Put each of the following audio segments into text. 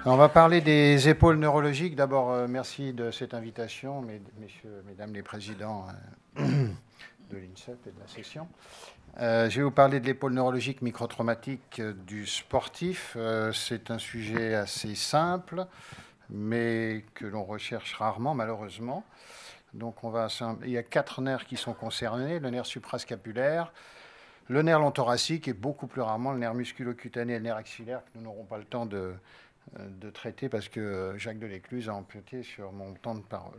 On va parler des épaules neurologiques. D'abord, merci de cette invitation, messieurs, mesdames les présidents de l'INSEP et de la session. Je vais vous parler de l'épaule neurologique microtraumatique du sportif. C'est un sujet assez simple, mais que l'on recherche rarement, malheureusement. Donc, il y a 4 nerfs qui sont concernés. Le nerf suprascapulaire, le nerf long thoracique et beaucoup plus rarement le nerf musculo-cutané et le nerf axillaire que nous n'aurons pas le temps de traiter parce que Jacques Delécluze a empiété sur mon temps de parole.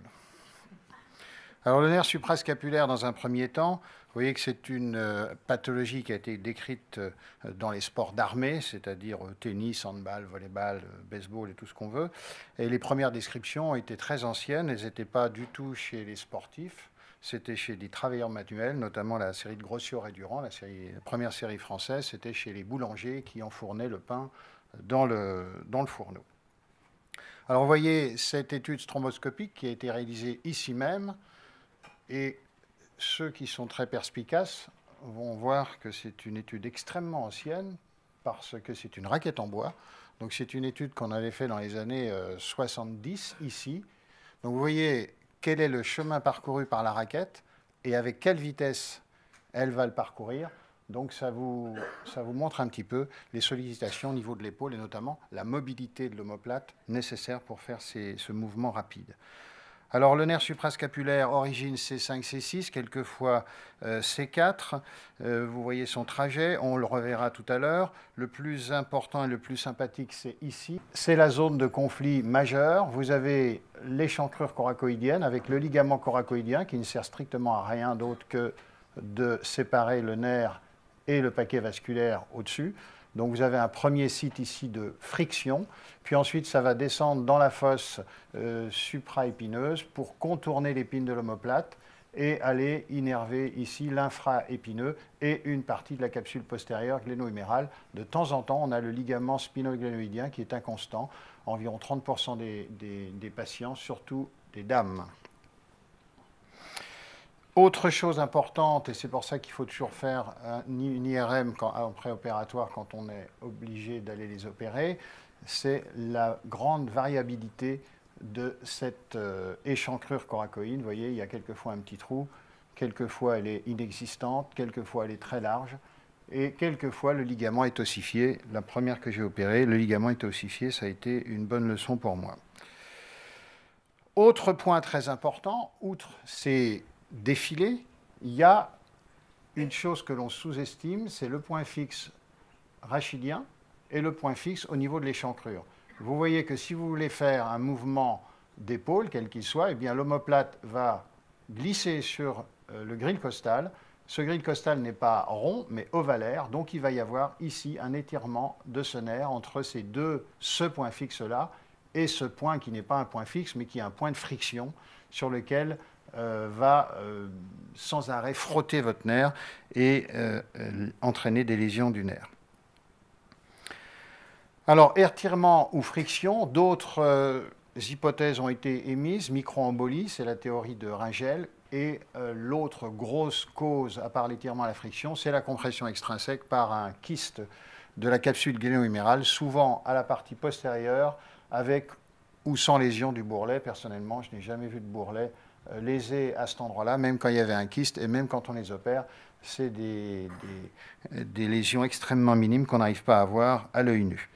Alors le nerf suprascapulaire, dans un premier temps, vous voyez que c'est une pathologie qui a été décrite dans les sports d'armée, c'est-à-dire tennis, handball, volleyball, baseball et tout ce qu'on veut. Et les premières descriptions étaient très anciennes, elles n'étaient pas du tout chez les sportifs, c'était chez des travailleurs manuels, notamment la série de Grossior et Durand, la première série française, c'était chez les boulangers qui enfournaient le pain dans le fourneau. Alors vous voyez cette étude stromboscopique qui a été réalisée ici même, et ceux qui sont très perspicaces vont voir que c'est une étude extrêmement ancienne, parce que c'est une raquette en bois. Donc c'est une étude qu'on avait faite dans les années 70, ici. Donc vous voyez quel est le chemin parcouru par la raquette, et avec quelle vitesse elle va le parcourir. Donc ça vous montre un petit peu les sollicitations au niveau de l'épaule et notamment la mobilité de l'omoplate nécessaire pour faire ce mouvement rapide. Alors le nerf suprascapulaire, origine C5, C6, quelquefois C4. Vous voyez son trajet, on le reverra tout à l'heure. Le plus important et le plus sympathique, c'est ici. C'est la zone de conflit majeur. Vous avez l'échancrure coracoïdienne avec le ligament coracoïdien qui ne sert strictement à rien d'autre que de séparer le nerf et le paquet vasculaire au-dessus. Donc vous avez un premier site ici de friction, puis ensuite ça va descendre dans la fosse supraépineuse pour contourner l'épine de l'omoplate et aller innerver ici l'infraépineux et une partie de la capsule postérieure gléno-humérale. De temps en temps, on a le ligament spinoglénoïdien qui est inconstant, environ 30% des patients, surtout des dames. Autre chose importante, et c'est pour ça qu'il faut toujours faire une IRM en préopératoire quand on est obligé d'aller les opérer, c'est la grande variabilité de cette échancrure coracoïde. Vous voyez, il y a quelquefois un petit trou, quelquefois elle est inexistante, quelquefois elle est très large, et quelquefois le ligament est ossifié. La première que j'ai opérée, le ligament est ossifié, ça a été une bonne leçon pour moi. Autre point très important, outre ces défilé, il y a une chose que l'on sous-estime, c'est le point fixe rachidien et le point fixe au niveau de l'échancrure. Vous voyez que si vous voulez faire un mouvement d'épaule, quel qu'il soit, eh bien l'omoplate va glisser sur le grille costal. Ce grille costal n'est pas rond, mais ovalaire, donc il va y avoir ici un étirement de ce nerf entre ce point fixe-là et ce point qui n'est pas un point fixe, mais qui est un point de friction sur lequel va sans arrêt frotter votre nerf et entraîner des lésions du nerf. Alors, étirement ou friction, d'autres hypothèses ont été émises. Microembolie, c'est la théorie de Ringel, et l'autre grosse cause, à part l'étirement et la friction, c'est la compression extrinsèque par un kyste de la capsule gléno-humérale, souvent à la partie postérieure, avec ou sans lésion du bourrelet. Personnellement, je n'ai jamais vu de bourrelet lésés à cet endroit-là, même quand il y avait un kyste et même quand on les opère, c'est des lésions extrêmement minimes qu'on n'arrive pas à voir à l'œil nu.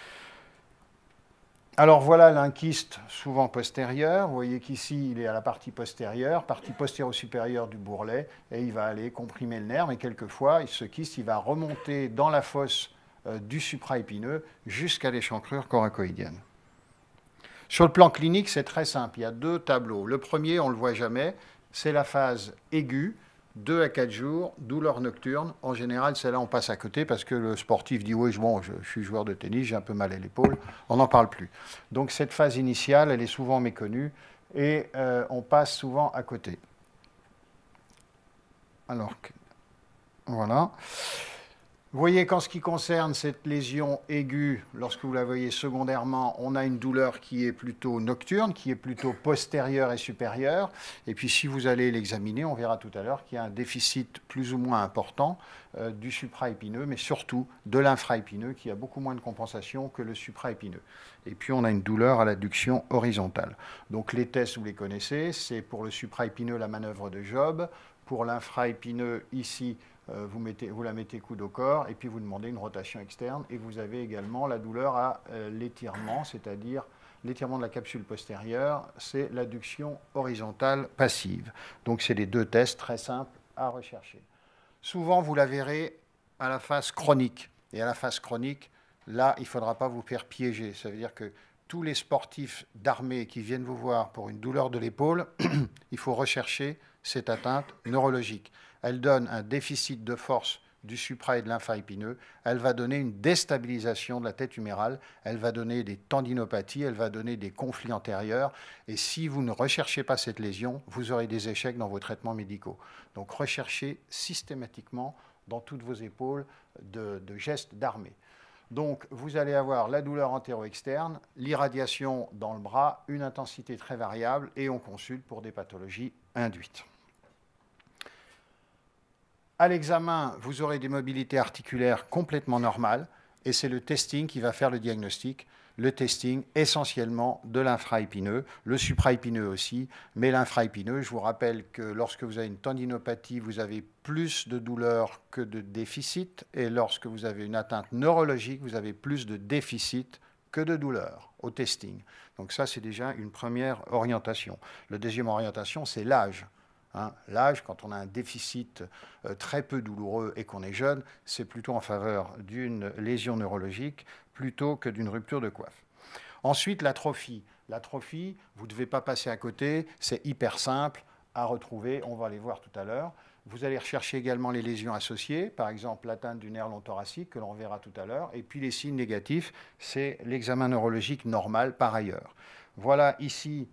Alors voilà un kyste souvent postérieur. Vous voyez qu'ici, il est à la partie postéro-supérieure du bourrelet, et il va aller comprimer le nerf, mais quelquefois, ce kyste, il va remonter dans la fosse du supraépineux jusqu'à l'échancrure coracoïdienne. Sur le plan clinique, c'est très simple. Il y a 2 tableaux. Le premier, on ne le voit jamais, c'est la phase aiguë, 2 à 4 jours, douleur nocturne. En général, celle-là, on passe à côté parce que le sportif dit « oui, bon, je suis joueur de tennis, j'ai un peu mal à l'épaule ». On n'en parle plus. Donc cette phase initiale, elle est souvent méconnue et on passe souvent à côté. Alors, voilà. Vous voyez qu'en ce qui concerne cette lésion aiguë, lorsque vous la voyez secondairement, on a une douleur qui est plutôt nocturne, qui est plutôt postérieure et supérieure. Et puis si vous allez l'examiner, on verra tout à l'heure qu'il y a un déficit plus ou moins important du supraépineux, mais surtout de l'infraépineux, qui a beaucoup moins de compensation que le supraépineux. Et puis on a une douleur à l'adduction horizontale. Donc les tests, vous les connaissez, c'est pour le supraépineux la manœuvre de Job, pour l'infraépineux ici, vous la mettez coude au corps et puis vous demandez une rotation externe et vous avez également la douleur à l'étirement, c'est-à-dire l'étirement de la capsule postérieure, c'est l'adduction horizontale passive. Donc c'est les deux tests très simples à rechercher. Souvent vous la verrez à la phase chronique et à la phase chronique, là il ne faudra pas vous faire piéger, ça veut dire que tous les sportifs d'armée qui viennent vous voir pour une douleur de l'épaule, il faut rechercher cette atteinte neurologique. Elle donne un déficit de force du supra et de l'infraépineux, elle va donner une déstabilisation de la tête humérale, elle va donner des tendinopathies, elle va donner des conflits antérieurs, et si vous ne recherchez pas cette lésion, vous aurez des échecs dans vos traitements médicaux. Donc recherchez systématiquement dans toutes vos épaules de gestes d'armée. Donc vous allez avoir la douleur antéro-externe, l'irradiation dans le bras, une intensité très variable, et on consulte pour des pathologies induites. À l'examen, vous aurez des mobilités articulaires complètement normales et c'est le testing qui va faire le diagnostic. Le testing essentiellement de l'infraépineux, le supraépineux aussi, mais l'infraépineux, je vous rappelle que lorsque vous avez une tendinopathie, vous avez plus de douleur que de déficit et lorsque vous avez une atteinte neurologique, vous avez plus de déficit que de douleur au testing. Donc ça, c'est déjà une première orientation. La deuxième orientation, c'est l'âge. L'âge, quand on a un déficit très peu douloureux et qu'on est jeune, c'est plutôt en faveur d'une lésion neurologique plutôt que d'une rupture de coiffe. Ensuite, l'atrophie. L'atrophie, vous ne devez pas passer à côté, c'est hyper simple à retrouver, on va les voir tout à l'heure. Vous allez rechercher également les lésions associées, par exemple l'atteinte du nerf long thoracique, que l'on verra tout à l'heure, et puis les signes négatifs, c'est l'examen neurologique normal par ailleurs. Voilà ici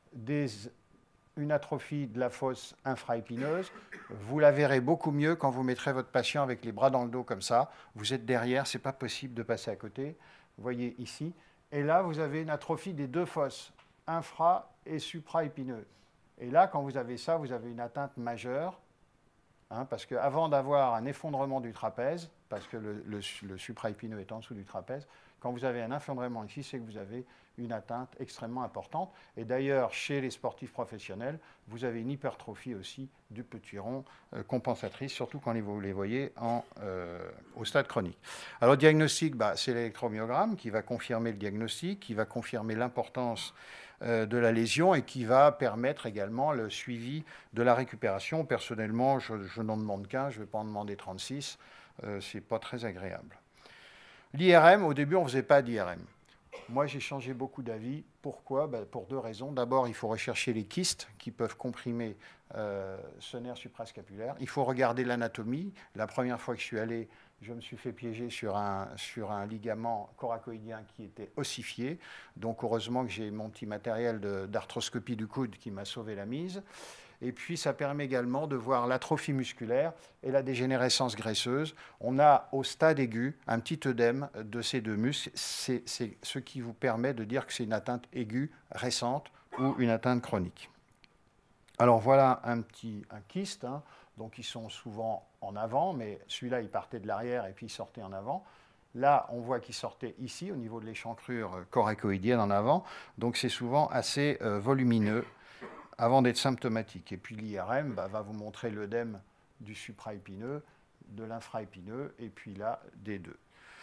une atrophie de la fosse infraépineuse. Vous la verrez beaucoup mieux quand vous mettrez votre patient avec les bras dans le dos comme ça. Vous êtes derrière, ce n'est pas possible de passer à côté. Vous voyez ici. Et là, vous avez une atrophie des deux fosses, infra- et supraépineuses. Et là, quand vous avez ça, vous avez une atteinte majeure, parce qu'avant d'avoir un effondrement du trapèze, parce que le supraépineux est en dessous du trapèze, quand vous avez un effondrement ici, c'est que vous avez une atteinte extrêmement importante. Et d'ailleurs, chez les sportifs professionnels, vous avez une hypertrophie aussi du petit rond compensatrice, surtout quand vous les voyez au stade chronique. Alors, le diagnostic, c'est l'électromyogramme qui va confirmer le diagnostic, qui va confirmer l'importance de la lésion et qui va permettre également le suivi de la récupération. Personnellement, je n'en demande qu'un, je ne vais pas en demander 36, ce n'est pas très agréable. L'IRM, au début, on ne faisait pas d'IRM. Moi, j'ai changé beaucoup d'avis. Pourquoi ? Pour deux raisons. D'abord, il faut rechercher les kystes qui peuvent comprimer ce nerf suprascapulaire. Il faut regarder l'anatomie. La première fois que je suis allé, je me suis fait piéger sur un ligament coracoïdien qui était ossifié. Donc, heureusement que j'ai mon petit matériel d'arthroscopie du coude qui m'a sauvé la mise. Et puis, ça permet également de voir l'atrophie musculaire et la dégénérescence graisseuse. On a, au stade aigu, un petit œdème de ces deux muscles. C'est ce qui vous permet de dire que c'est une atteinte aiguë récente ou une atteinte chronique. Alors, voilà un kyste. Donc, ils sont souvent en avant, mais celui-là, il partait de l'arrière et puis il sortait en avant. Là, on voit qu'il sortait ici, au niveau de l'échancrure coracoïdienne en avant. Donc, c'est souvent assez volumineux avant d'être symptomatique. Et puis l'IRM va vous montrer l'œdème du supraépineux, de l'infraépineux, et puis là, des deux.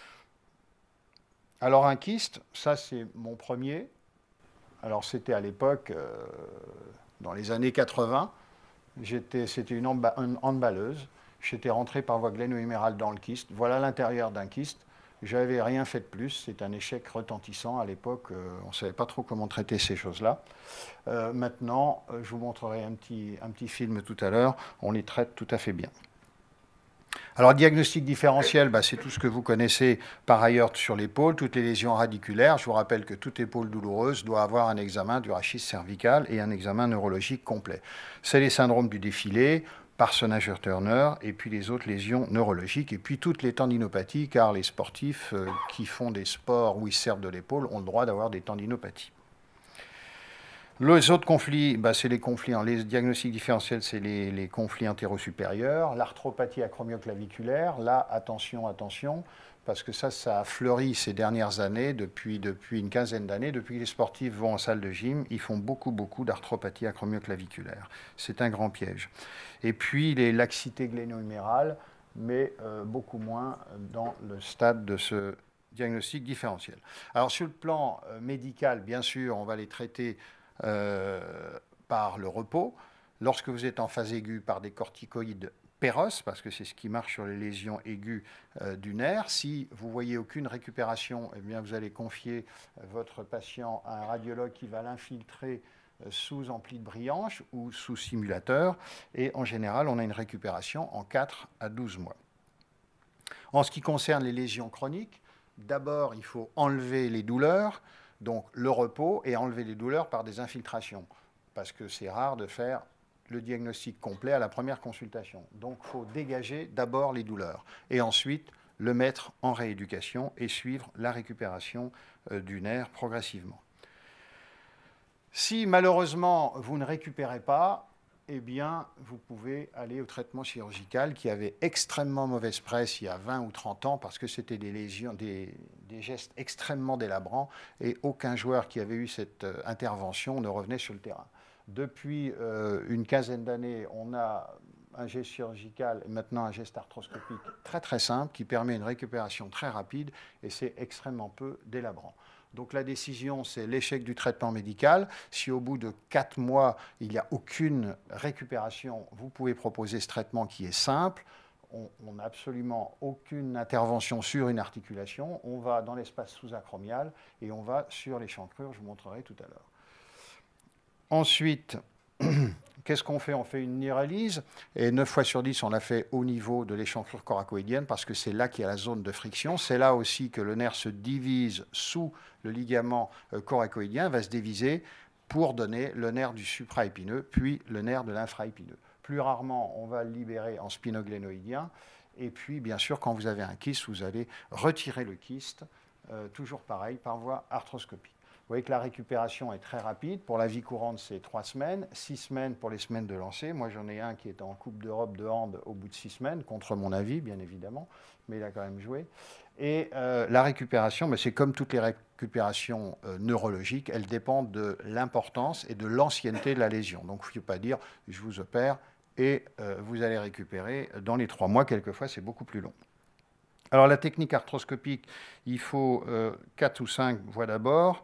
Alors un kyste, ça c'est mon premier. Alors c'était à l'époque, dans les années 80, c'était une handballeuse. J'étais rentré par voie gléno-humérale dans le kyste. Voilà l'intérieur d'un kyste. Je n'avais rien fait de plus, c'est un échec retentissant. À l'époque, on ne savait pas trop comment traiter ces choses-là. Maintenant, je vous montrerai un petit film tout à l'heure, on les traite tout à fait bien. Alors, diagnostic différentiel, c'est tout ce que vous connaissez par ailleurs sur l'épaule, toutes les lésions radiculaires. Je vous rappelle que toute épaule douloureuse doit avoir un examen du rachis cervical et un examen neurologique complet. C'est les syndromes du défilé, Parsenage-Turner, et puis les autres lésions neurologiques, et puis toutes les tendinopathies, car les sportifs qui font des sports où ils servent de l'épaule ont le droit d'avoir des tendinopathies. Les autres conflits, c'est les conflits, les diagnostics différentiels, c'est les conflits antéro-supérieurs, l'arthropathie acromioclaviculaire, là, attention, parce que ça a fleuri ces dernières années, depuis une quinzaine d'années, depuis que les sportifs vont en salle de gym, ils font beaucoup d'arthropathie acromioclaviculaire. C'est un grand piège. Et puis les laxités gléno-humérales, mais beaucoup moins dans le stade de ce diagnostic différentiel. Alors sur le plan médical, bien sûr, on va les traiter par le repos. Lorsque vous êtes en phase aiguë, par des corticoïdes péros, parce que c'est ce qui marche sur les lésions aiguës du nerf. Si vous voyez aucune récupération, eh bien vous allez confier votre patient à un radiologue qui va l'infiltrer sous ampli de Brianche ou sous simulateur. Et en général, on a une récupération en 4 à 12 mois. En ce qui concerne les lésions chroniques, d'abord, il faut enlever les douleurs, donc le repos, et enlever les douleurs par des infiltrations, parce que c'est rare de faire le diagnostic complet à la première consultation. Donc, il faut dégager d'abord les douleurs, et ensuite le mettre en rééducation et suivre la récupération du nerf progressivement. Si malheureusement vous ne récupérez pas, eh bien, vous pouvez aller au traitement chirurgical qui avait extrêmement mauvaise presse il y a 20 ou 30 ans parce que c'était des lésions, des gestes extrêmement délabrants et aucun joueur qui avait eu cette intervention ne revenait sur le terrain. Depuis une quinzaine d'années, on a un geste chirurgical et maintenant un geste arthroscopique très simple qui permet une récupération très rapide et c'est extrêmement peu délabrant. Donc la décision, c'est l'échec du traitement médical. Si au bout de 4 mois, il n'y a aucune récupération, vous pouvez proposer ce traitement qui est simple. On n'a absolument aucune intervention sur une articulation. On va dans l'espace sous-acromial et on va sur l'échancrure, je vous montrerai tout à l'heure. Ensuite, qu'est-ce qu'on fait? On fait une neuralyse et 9 fois sur 10, on l'a fait au niveau de l'échancrure coracoïdienne parce que c'est là qu'il y a la zone de friction. C'est là aussi que le nerf se divise sous le ligament coracoïdien, va se diviser pour donner le nerf du supraépineux, puis le nerf de l'infraépineux. Plus rarement, on va le libérer en spinoglénoïdien. Et puis, bien sûr, quand vous avez un kyste, vous allez retirer le kyste, toujours pareil, par voie arthroscopique. Vous voyez que la récupération est très rapide. Pour la vie courante, c'est 3 semaines, 6 semaines pour les semaines de lancer. Moi, j'en ai un qui est en Coupe d'Europe de hand au bout de 6 semaines, contre mon avis, bien évidemment, mais il a quand même joué. Et la récupération, c'est comme toutes les récupérations neurologiques, elles dépendent de l'importance et de l'ancienneté de la lésion. Donc, il ne faut pas dire « je vous opère et vous allez récupérer dans les 3 mois ». Quelquefois, c'est beaucoup plus long. Alors, la technique arthroscopique, il faut 4 ou 5 voies d'abord.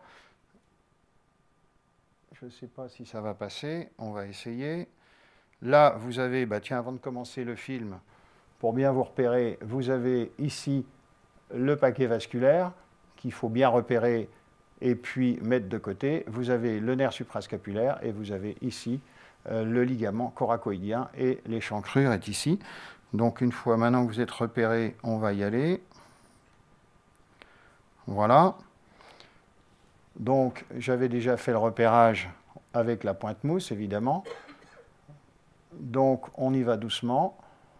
Je ne sais pas si ça va passer, on va essayer. Là, vous avez, tiens, avant de commencer le film, pour bien vous repérer, vous avez ici le paquet vasculaire qu'il faut bien repérer et puis mettre de côté. Vous avez le nerf suprascapulaire et vous avez ici le ligament coracoïdien et l'échancrure est ici. Donc, une fois maintenant que vous êtes repéré, on va y aller. Voilà. Donc, j'avais déjà fait le repérage avec la pointe mousse, évidemment. Donc, on y va doucement.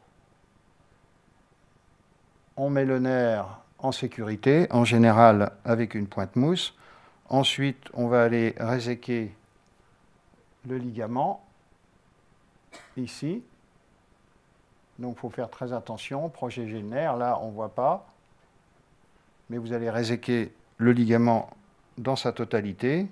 On met le nerf en sécurité, en général avec une pointe mousse. Ensuite, on va aller réséquer le ligament, ici. Donc, il faut faire très attention, protéger le nerf. Là, on ne voit pas. Mais vous allez réséquer le ligament dans sa totalité.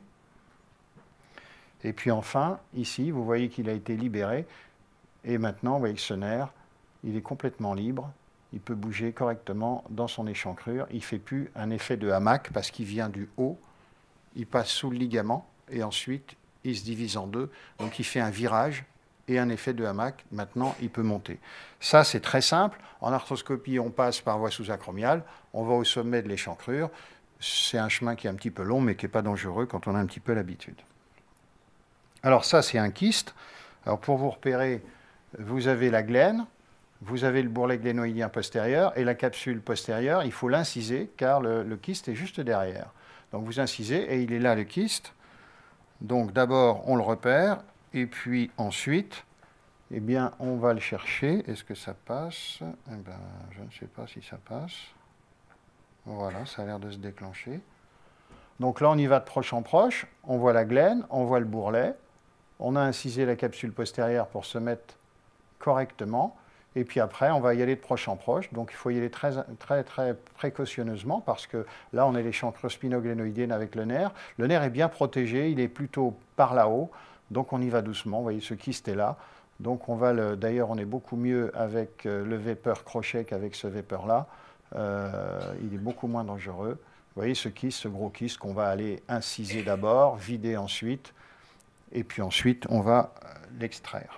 Et puis enfin, ici, vous voyez qu'il a été libéré. Et maintenant, vous voyez que ce nerf, il est complètement libre. Il peut bouger correctement dans son échancrure. Il ne fait plus un effet de hamac parce qu'il vient du haut. Il passe sous le ligament et ensuite, il se divise en deux. Donc, il fait un virage et un effet de hamac. Maintenant, il peut monter. Ça, c'est très simple. En arthroscopie, on passe par voie sous-acromiale. On va au sommet de l'échancrure. C'est un chemin qui est un petit peu long, mais qui n'est pas dangereux quand on a un petit peu l'habitude. Alors ça, c'est un kyste. Alors pour vous repérer, vous avez la glène, vous avez le bourrelet glénoïdien postérieur et la capsule postérieure. Il faut l'inciser car le kyste est juste derrière. Donc vous incisez et il est là le kyste. Donc d'abord, on le repère et puis ensuite, eh bien, on va le chercher. Est-ce que ça passe? Eh ben, je ne sais pas si ça passe. Voilà, ça a l'air de se déclencher. Donc là, on y va de proche en proche. On voit la glène, on voit le bourrelet. On a incisé la capsule postérieure pour se mettre correctement. Et puis après, on va y aller de proche en proche. Donc il faut y aller très, très, très précautionneusement parce que là, on a les chancres spinoglénoïdiennes avec le nerf. Le nerf est bien protégé, il est plutôt par là-haut. Donc on y va doucement. Vous voyez, ce kyste est là. Donc on va le... D'ailleurs, on est beaucoup mieux avec le vapeur crochet qu'avec ce vapeur-là. Il est beaucoup moins dangereux. Vous voyez ce kyste, ce gros kyste qu'on va aller inciser d'abord, vider ensuite, et puis ensuite on va l'extraire.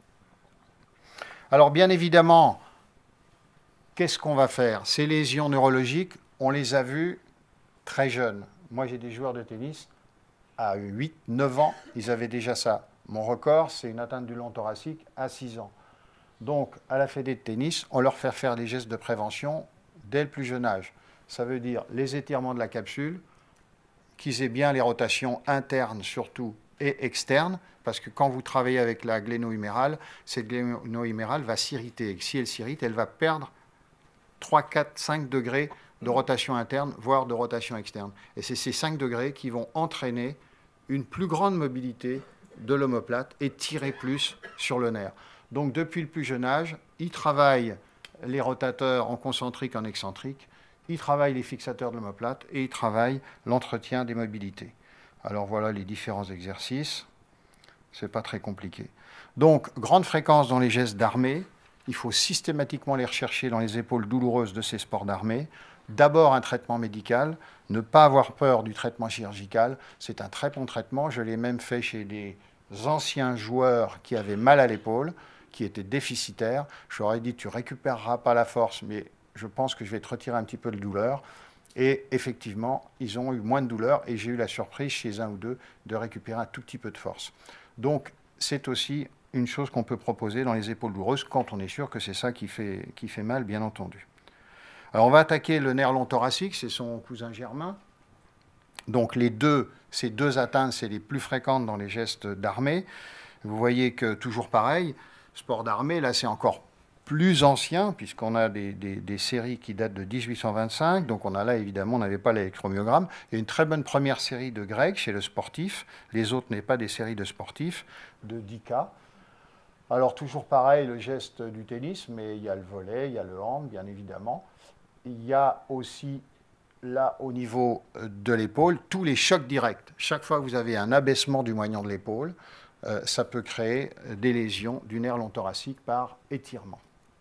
Alors bien évidemment, qu'est-ce qu'on va faire? Ces lésions neurologiques, on les a vues très jeunes. Moi j'ai des joueurs de tennis, à 8, 9 ans, ils avaient déjà ça. Mon record, c'est une atteinte du long thoracique à 6 ans. Donc à la fédé de tennis, on leur fait faire des gestes de prévention dès le plus jeune âge. Ça veut dire les étirements de la capsule, qu'ils aient bien les rotations internes surtout et externes, parce que quand vous travaillez avec la gléno-humérale, cette gléno-humérale va s'irriter. Et si elle s'irrite, elle va perdre 3, 4, 5 degrés de rotation interne, voire de rotation externe. Et c'est ces 5 degrés qui vont entraîner une plus grande mobilité de l'omoplate et tirer plus sur le nerf. Donc depuis le plus jeune âge, ils travaillent les rotateurs en concentrique, en excentrique, il travaille les fixateurs de l'omoplate et il travaille l'entretien des mobilités. Alors voilà les différents exercices. Ce n'est pas très compliqué. Donc, grande fréquence dans les gestes d'armée. Il faut systématiquement les rechercher dans les épaules douloureuses de ces sports d'armée. D'abord un traitement médical. Ne pas avoir peur du traitement chirurgical. C'est un très bon traitement. Je l'ai même fait chez des anciens joueurs qui avaient mal à l'épaule, qui étaient déficitaires. Je leur ai dit, tu ne récupéreras pas la force, mais je pense que je vais te retirer un petit peu de douleur. Et effectivement, ils ont eu moins de douleur et j'ai eu la surprise chez un ou deux de récupérer un tout petit peu de force. Donc, c'est aussi une chose qu'on peut proposer dans les épaules douloureuses quand on est sûr que c'est ça qui fait mal, bien entendu. Alors, on va attaquer le nerf long thoracique, c'est son cousin germain. Donc, ces deux atteintes, c'est les plus fréquentes dans les gestes d'armée. Vous voyez que, toujours pareil, sport d'armée, là, c'est encore plus ancien, puisqu'on a des séries qui datent de 1825. Donc on a là, évidemment, on n'avait pas l'électromyogramme. Il y a une très bonne première série de Greg chez le sportif. Les autres n'est pas des séries de sportifs, de 10 cas. Alors toujours pareil, le geste du tennis, mais il y a le volley, il y a le hand, bien évidemment. Il y a aussi, là, au niveau de l'épaule, tous les chocs directs. Chaque fois que vous avez un abaissement du moignon de l'épaule, ça peut créer des lésions du nerf long thoracique par étirement.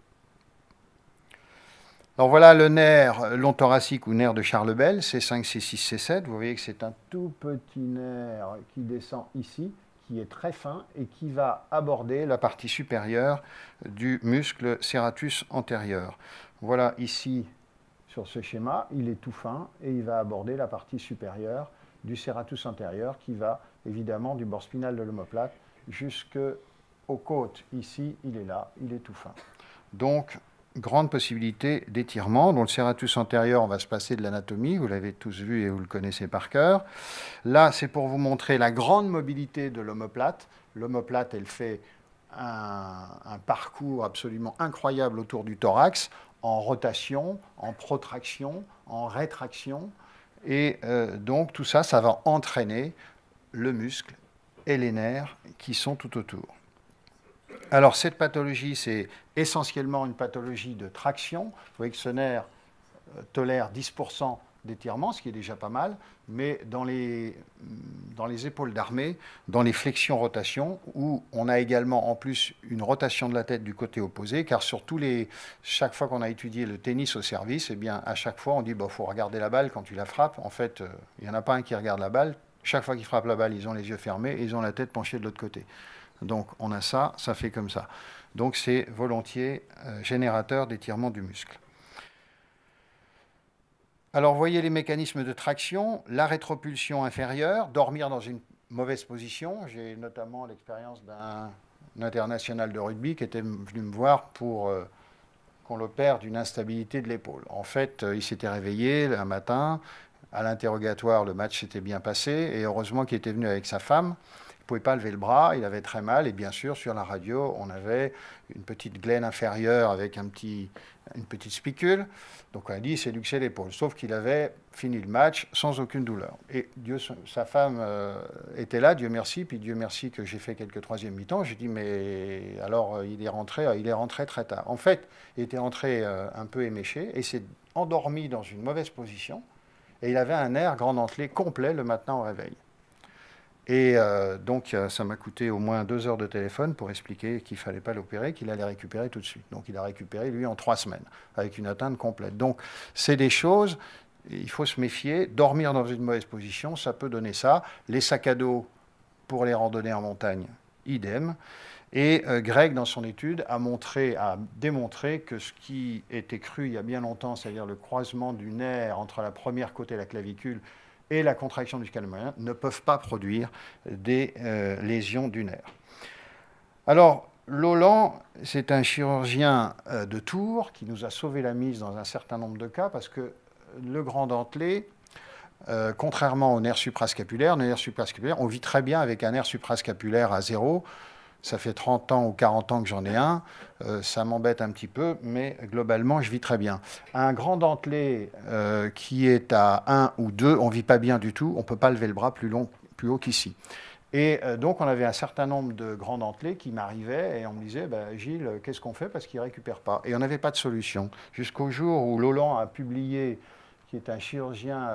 Alors voilà le nerf long thoracique ou nerf de Charlebel, C5, C6, C7. Vous voyez que c'est un tout petit nerf qui descend ici, qui est très fin et qui va aborder la partie supérieure du muscle serratus antérieur. Voilà ici, sur ce schéma, il est tout fin et il va aborder la partie supérieure du serratus antérieur qui va évidemment du bord spinal de l'omoplate jusqu'aux côtes. Ici, il est là, il est tout fin. Donc, grande possibilité d'étirement. Dans le serratus antérieur, on va se passer de l'anatomie, vous l'avez tous vu et vous le connaissez par cœur. Là, c'est pour vous montrer la grande mobilité de l'omoplate. L'omoplate, elle fait un parcours absolument incroyable autour du thorax, en rotation, en protraction, en rétraction. Et donc, tout ça, ça va entraîner le muscle et les nerfs qui sont tout autour. Alors, cette pathologie, c'est essentiellement une pathologie de traction. Vous voyez que ce nerf tolère 10% d'étirement, ce qui est déjà pas mal, mais dans les épaules d'armée, dans les flexions-rotations, où on a également en plus une rotation de la tête du côté opposé, car sur chaque fois qu'on a étudié le tennis au service, eh bien, à chaque fois, on dit faut regarder la balle quand tu la frappes. En fait, il n'y en a pas un qui regarde la balle. Chaque fois qu'ils frappent la balle, ils ont les yeux fermés et ils ont la tête penchée de l'autre côté. Donc on a ça, ça fait comme ça. Donc c'est volontiers générateur d'étirement du muscle. Alors, voyez les mécanismes de traction, la rétropulsion inférieure, dormir dans une mauvaise position. J'ai notamment l'expérience d'un international de rugby qui était venu me voir pour qu'on l'opère d'une instabilité de l'épaule. En fait, il s'était réveillé un matin, à l'interrogatoire, le match s'était bien passé, et heureusement qu'il était venu avec sa femme, ne pouvait pas lever le bras, il avait très mal, et bien sûr, sur la radio, on avait une petite glaine inférieure avec une petite spicule. Donc on a dit, il s'est luxé l'épaule, sauf qu'il avait fini le match sans aucune douleur. Et sa femme était là, Dieu merci, puis Dieu merci que j'ai fait quelques troisième mi-temps. J'ai dit, mais alors il est rentré très tard. En fait, il était rentré un peu éméché, et s'est endormi dans une mauvaise position, et il avait un nerf grand dentelé complet le matin au réveil. Et donc, ça m'a coûté au moins 2 heures de téléphone pour expliquer qu'il ne fallait pas l'opérer, qu'il allait récupérer tout de suite. Donc, il a récupéré, lui, en 3 semaines, avec une atteinte complète. Donc, c'est des choses, il faut se méfier. Dormir dans une mauvaise position, ça peut donner ça. Les sacs à dos pour les randonnées en montagne, idem. Et Greg, dans son étude, a démontré que ce qui était cru il y a bien longtemps, c'est-à-dire le croisement du nerf entre la première côte et la clavicule, et la contraction du canal moyen ne peuvent pas produire des lésions du nerf. Alors, Lolan, c'est un chirurgien de Tours qui nous a sauvé la mise dans un certain nombre de cas parce que le grand dentelé, contrairement au nerf suprascapulaire, on vit très bien avec un nerf suprascapulaire à 0. Ça fait 30 ans ou 40 ans que j'en ai un. Ça m'embête un petit peu, mais globalement, je vis très bien. Un grand dentelé qui est à 1 ou 2, on ne vit pas bien du tout. On ne peut pas lever le bras plus haut qu'ici. Et donc, on avait un certain nombre de grands dentelés qui m'arrivaient et on me disait, Gilles, qu'est-ce qu'on fait parce qu'il ne récupère pas. Et on n'avait pas de solution. Jusqu'au jour où Lolan a publié, qui est un chirurgien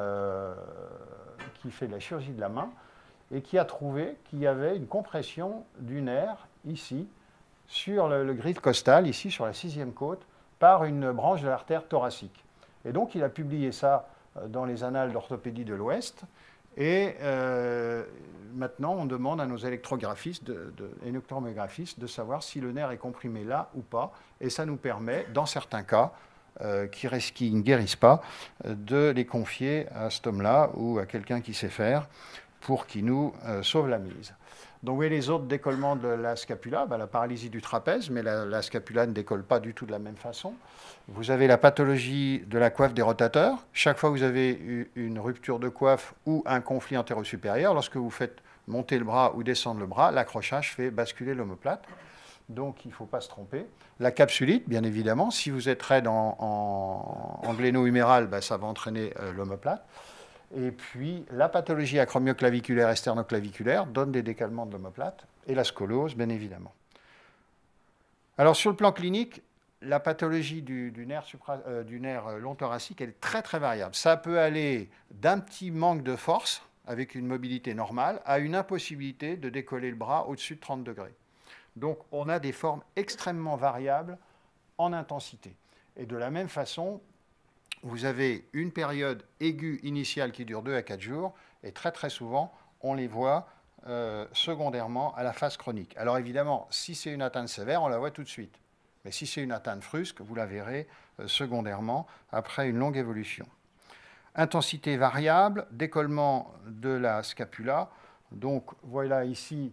qui fait de la chirurgie de la main, et qui a trouvé qu'il y avait une compression du nerf ici, sur le grid costal, ici sur la 6e côte, par une branche de l'artère thoracique. Et donc il a publié ça dans les Annales d'orthopédie de l'Ouest, et maintenant on demande à nos électrographistes et nos tomographistes de savoir si le nerf est comprimé là ou pas, et ça nous permet, dans certains cas, qui ne guérissent pas, de les confier à cet homme-là ou à quelqu'un qui sait faire, pour qu'il nous sauve la mise. Donc, vous voyez les autres décollements de la scapula, la paralysie du trapèze, mais la scapula ne décolle pas du tout de la même façon. Vous avez la pathologie de la coiffe des rotateurs. Chaque fois que vous avez une rupture de coiffe ou un conflit antéro-supérieur, lorsque vous faites monter le bras ou descendre le bras, l'accrochage fait basculer l'omoplate. Donc, il ne faut pas se tromper. La capsulite, bien évidemment, si vous êtes raide en gléno-huméral, ça va entraîner l'omoplate. Et puis, la pathologie acromioclaviculaire, esternoclaviculaire donne des décalements de l'omoplate, et la scoliose, bien évidemment. Alors, sur le plan clinique, la pathologie du nerf long thoracique, elle est très, très variable. Ça peut aller d'un petit manque de force, avec une mobilité normale, à une impossibilité de décoller le bras au-dessus de 30 degrés. Donc, on a des formes extrêmement variables en intensité. Et de la même façon, vous avez une période aiguë initiale qui dure 2 à 4 jours, et très très souvent, on les voit secondairement à la phase chronique. Alors évidemment, si c'est une atteinte sévère, on la voit tout de suite. Mais si c'est une atteinte frusque, vous la verrez secondairement après une longue évolution. Intensité variable, décollement de la scapula. Donc voilà ici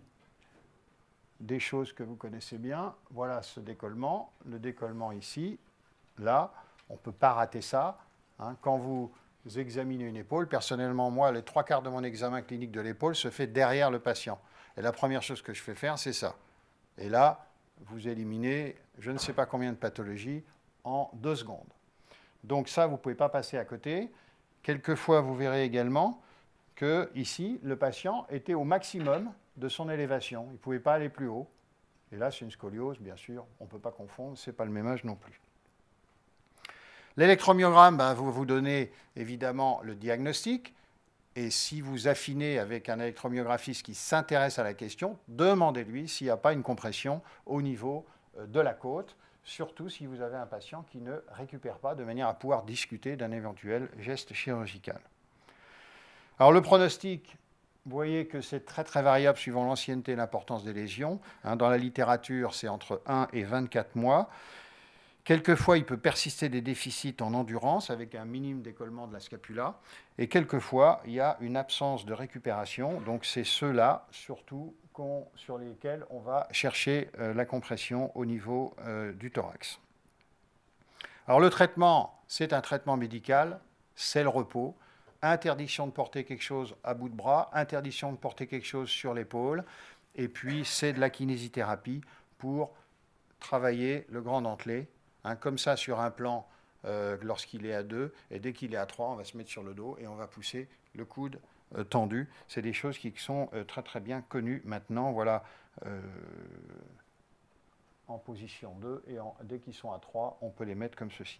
des choses que vous connaissez bien. Voilà ce décollement, le décollement ici, là. On ne peut pas rater ça. Quand vous examinez une épaule, personnellement, moi, les 3/4 de mon examen clinique de l'épaule se fait derrière le patient. Et la première chose que je fais faire, c'est ça. Et là, vous éliminez je ne sais pas combien de pathologies en 2 secondes. Donc ça, vous ne pouvez pas passer à côté. Quelquefois, vous verrez également que ici, le patient était au maximum de son élévation. Il ne pouvait pas aller plus haut. Et là, c'est une scoliose, bien sûr. On ne peut pas confondre. Ce n'est pas le même âge non plus. L'électromyogramme va vous donner évidemment le diagnostic. Et si vous affinez avec un électromyographiste qui s'intéresse à la question, demandez-lui s'il n'y a pas une compression au niveau de la côte, surtout si vous avez un patient qui ne récupère pas, de manière à pouvoir discuter d'un éventuel geste chirurgical. Alors le pronostic, vous voyez que c'est très très variable suivant l'ancienneté et l'importance des lésions. Dans la littérature, c'est entre 1 et 24 mois. Quelquefois, il peut persister des déficits en endurance avec un minime décollement de la scapula. Et quelquefois, il y a une absence de récupération. Donc, c'est ceux-là, surtout, sur lesquels on va chercher la compression au niveau du thorax. Alors, le traitement, c'est un traitement médical, c'est le repos, interdiction de porter quelque chose à bout de bras, interdiction de porter quelque chose sur l'épaule, et puis c'est de la kinésithérapie pour travailler le grand dentelé, hein, comme ça sur un plan lorsqu'il est à 2, et dès qu'il est à 3, on va se mettre sur le dos et on va pousser le coude tendu. C'est des choses qui sont très très bien connues maintenant. Voilà, en position 2, et dès qu'ils sont à 3, on peut les mettre comme ceci.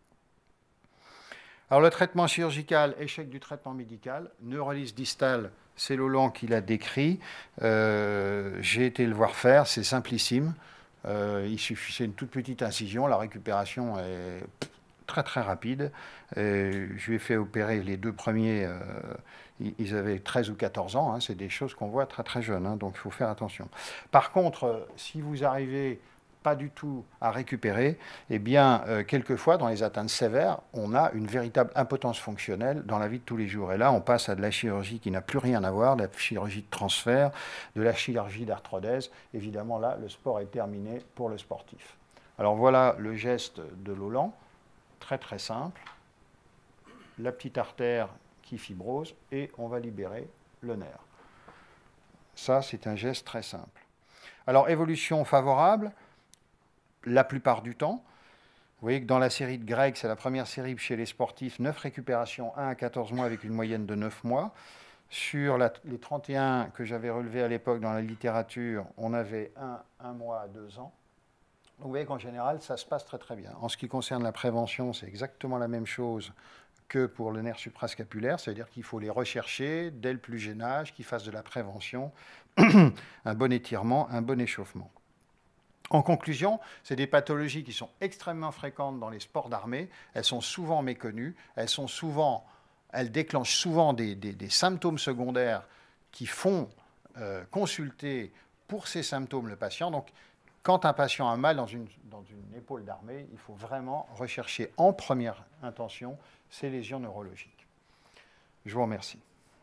Alors le traitement chirurgical, échec du traitement médical, neurolyse distale, c'est Laurent qui l'a décrit. J'ai été le voir faire, c'est simplissime. Il suffisait une toute petite incision, la récupération est très très rapide. Je lui ai fait opérer les 2 premiers, ils avaient 13 ou 14 ans, hein, c'est des choses qu'on voit très très jeunes, hein, donc il faut faire attention. Par contre, si vous arrivez pas du tout à récupérer, eh bien, quelquefois, dans les atteintes sévères, on a une véritable impotence fonctionnelle dans la vie de tous les jours. Et là, on passe à de la chirurgie qui n'a plus rien à voir, de la chirurgie de transfert, de la chirurgie d'arthrodèse. Évidemment, là, le sport est terminé pour le sportif. Alors voilà le geste de Laurent, très très simple. La petite artère qui fibrose et on va libérer le nerf. Ça, c'est un geste très simple. Alors, évolution favorable, la plupart du temps. Vous voyez que dans la série de Greg, c'est la première série chez les sportifs, 9 récupérations, 1 à 14 mois avec une moyenne de 9 mois. Sur les 31 que j'avais relevés à l'époque dans la littérature, on avait 1 mois à 2 ans. Donc vous voyez qu'en général, ça se passe très très bien. En ce qui concerne la prévention, c'est exactement la même chose que pour le nerf suprascapulaire, c'est-à-dire qu'il faut les rechercher dès le plus jeune âge, qu'ils fassent de la prévention, un bon étirement, un bon échauffement. En conclusion, c'est des pathologies qui sont extrêmement fréquentes dans les sports d'armée, elles sont souvent méconnues, elles déclenchent souvent des symptômes secondaires qui font consulter pour ces symptômes le patient. Donc, quand un patient a mal dans une épaule d'armée, il faut vraiment rechercher en première intention ces lésions neurologiques. Je vous remercie.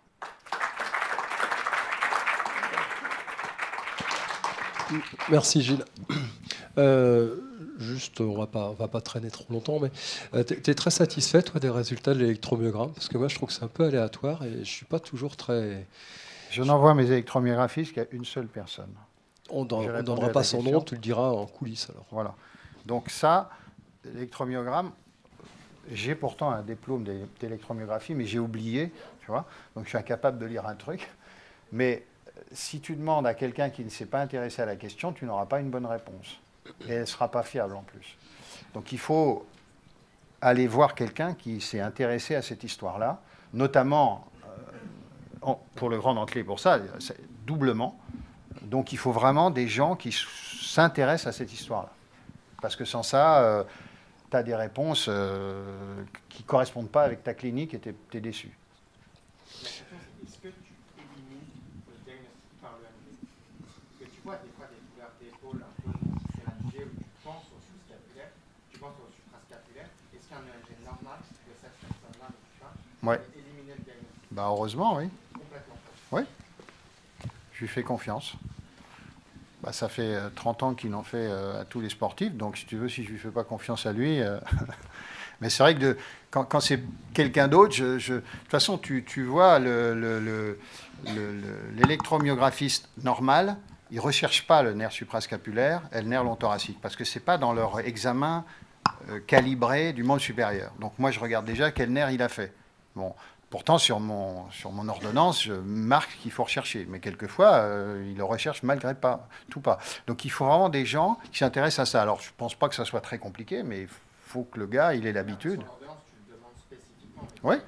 Merci Gilles. Juste, on va pas traîner trop longtemps, mais tu es très satisfait, toi, des résultats de l'électromyogramme? Parce que moi, je trouve que c'est un peu aléatoire et je ne suis pas toujours très... Je n'envoie mes électromégraphistes qu'à une seule personne. On ne donnera pas son nom, tu le diras en coulisses alors. Voilà. Donc ça, l'électromyogramme, j'ai pourtant un diplôme d'électromyographie, mais j'ai oublié, tu vois. Donc je suis incapable de lire un truc. Mais si tu demandes à quelqu'un qui ne s'est pas intéressé à la question, tu n'auras pas une bonne réponse. Et elle ne sera pas fiable en plus. Donc il faut aller voir quelqu'un qui s'est intéressé à cette histoire-là, notamment pour le grand dentelé, pour ça, doublement. Donc il faut vraiment des gens qui s'intéressent à cette histoire-là. Parce que sans ça, tu as des réponses qui ne correspondent pas avec ta clinique et tu es déçu. La question, c'est est-ce que tu élimines le diagnostic par l'EMG? Parce que tu vois des fois des douleurs d'épaule un peu c'est l'EMG où tu penses au sous-scapulaire, tu penses au suprascapulaire. Est-ce qu'un EMG normal de cette personne-là ouais. éliminer le diagnostic? Bah heureusement, oui. Complètement. Oui. Je lui fais confiance. Bah, ça fait 30 ans qu'il en fait à tous les sportifs, donc si tu veux, si je ne lui fais pas confiance à lui... Mais c'est vrai que quand c'est quelqu'un d'autre, de toute façon, tu vois, l'électromyographiste normal, il ne recherche pas le nerf suprascapulaire et le nerf long thoracique, parce que ce n'est pas dans leur examen calibré du membre supérieur. Donc moi, je regarde déjà quel nerf il a fait. Bon, pourtant, sur mon ordonnance, je marque qu'il faut rechercher. Mais quelquefois, il le recherche malgré tout pas. Donc il faut vraiment des gens qui s'intéressent à ça. Alors, je ne pense pas que ça soit très compliqué, mais il faut que le gars, il ait l'habitude. Oui.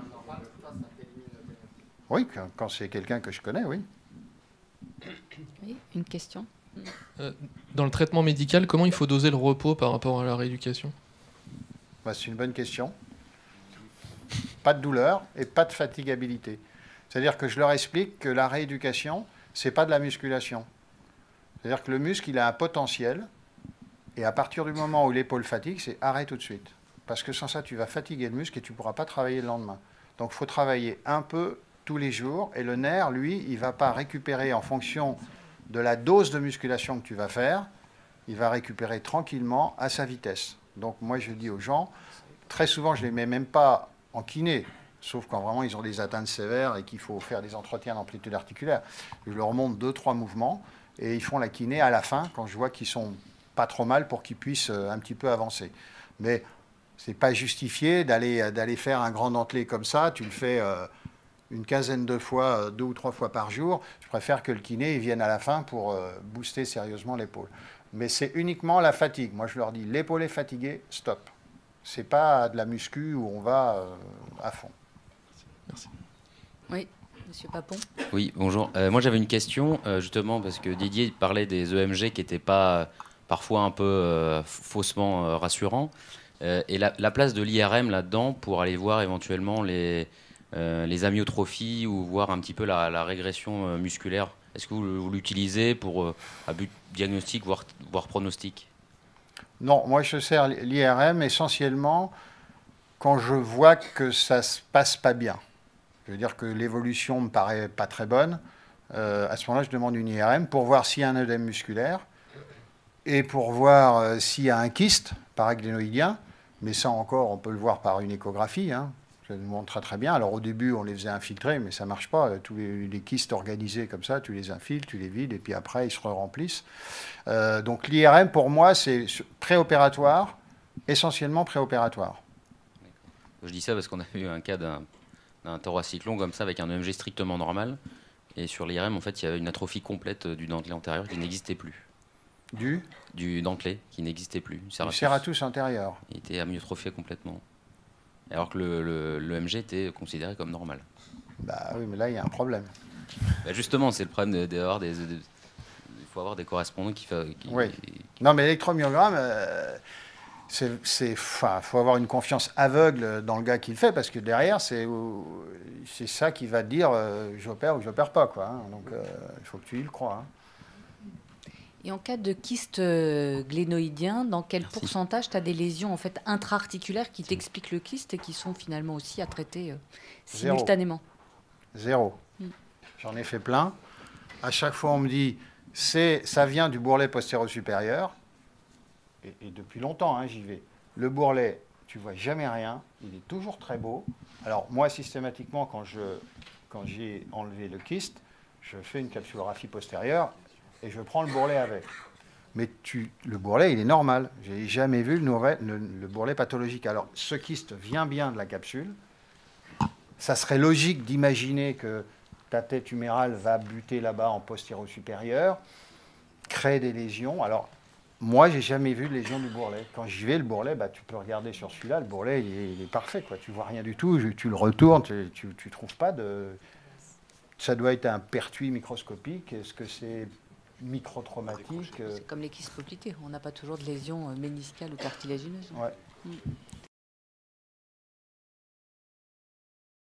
Oui, quand c'est quelqu'un que je connais, oui. Oui, une question. Dans le traitement médical, comment il faut doser le repos par rapport à la rééducation? Bah, c'est une bonne question. Pas de douleur et pas de fatigabilité. C'est-à-dire que je leur explique que la rééducation, ce n'est pas de la musculation. C'est-à-dire que le muscle, il a un potentiel, et à partir du moment où l'épaule fatigue, c'est arrêt tout de suite. Parce que sans ça, tu vas fatiguer le muscle et tu ne pourras pas travailler le lendemain. Donc il faut travailler un peu tous les jours, et le nerf, lui, il ne va pas récupérer en fonction de la dose de musculation que tu vas faire, il va récupérer tranquillement à sa vitesse. Donc moi, je dis aux gens, très souvent, je ne les mets même pas en kiné. sauf quand vraiment ils ont des atteintes sévères et qu'il faut faire des entretiens d'amplitude articulaire. Je leur montre 2-3 mouvements et ils font la kiné à la fin quand je vois qu'ils sont pas trop mal pour qu'ils puissent un petit peu avancer. Mais c'est pas justifié d'aller faire un grand dentelé comme ça. Tu le fais une quinzaine de fois, 2 ou 3 fois par jour. Je préfère que le kiné il vienne à la fin pour booster sérieusement l'épaule. Mais c'est uniquement la fatigue. Moi, je leur dis, l'épaule est fatiguée, stop. C'est pas de la muscu où on va à fond. Merci. Oui, Monsieur Papon. Oui, bonjour. Moi, j'avais une question, justement, parce que Didier parlait des EMG qui n'étaient pas parfois un peu faussement rassurants. Et la place de l'IRM là-dedans pour aller voir éventuellement les amyotrophies ou voir un petit peu la régression musculaire. Est-ce que vous l'utilisez pour à but diagnostic, voire pronostic? Non, moi je sers l'IRM essentiellement quand je vois que ça se passe pas bien. Je veux dire que l'évolution me paraît pas très bonne. À ce moment-là, je demande une IRM pour voir s'il y a un œdème musculaire et pour voir s'il y a un kyste paraglénoïdien. Mais ça encore, on peut le voir par une échographie. Hein. Ça nous montre très très bien. Alors au début, on les faisait infiltrer, mais ça ne marche pas. Tous les kystes organisés comme ça, tu les infiltres, tu les vides, et puis après, ils se remplissent. Donc l'IRM, pour moi, c'est préopératoire, essentiellement préopératoire. Je dis ça parce qu'on a eu un cas d'un thoracique long comme ça, avec un EMG strictement normal. Et sur l'IRM, en fait, il y avait une atrophie complète du dentelé antérieur qui n'existait plus. Du dentelé qui n'existait plus. Du serratus antérieur. Il était amyotrophié complètement. Alors que l'EMG était considéré comme normal. Bah oui, mais là, il y a un problème. Bah justement, c'est le problème d'avoir il faut avoir des correspondants qui... Oui. Non, mais l'électromyogramme, faut avoir une confiance aveugle dans le gars qui le fait, parce que derrière, c'est ça qui va te dire j'opère ou j'opère pas, quoi. Hein. Donc, il faut que tu y le crois. Hein. Et en cas de kyste glénoïdien, dans quel pourcentage tu as des lésions en fait, intra-articulaires qui t'expliquent le kyste et qui sont finalement aussi à traiter simultanément? Zéro. J'en ai fait plein. À chaque fois, on me dit ça vient du bourrelet postéro-supérieur. Et depuis longtemps, hein, j'y vais. Le bourrelet, tu vois jamais rien. Il est toujours très beau. Alors, moi, systématiquement, quand j'ai enlevé le kyste, je fais une capsulographie postérieure et je prends le bourrelet avec. Mais le bourrelet, il est normal. Je n'ai jamais vu le bourrelet pathologique. Alors, ce kyste vient bien de la capsule. Ça serait logique d'imaginer que ta tête humérale va buter là-bas en postéro-supérieur, créer des lésions. Alors, moi, j'ai jamais vu de lésion du bourrelet. Quand j'y vais, le bourrelet, bah, tu peux regarder sur celui-là, le bourrelet, il est parfait, quoi. Tu vois rien du tout, tu le retournes, tu trouves pas de... Ça doit être un pertuis microscopique. Est-ce que c'est microtraumatique? C'est comme les kystes poplitées. On n'a pas toujours de lésions méniscales ou cartilagineuses. Ouais.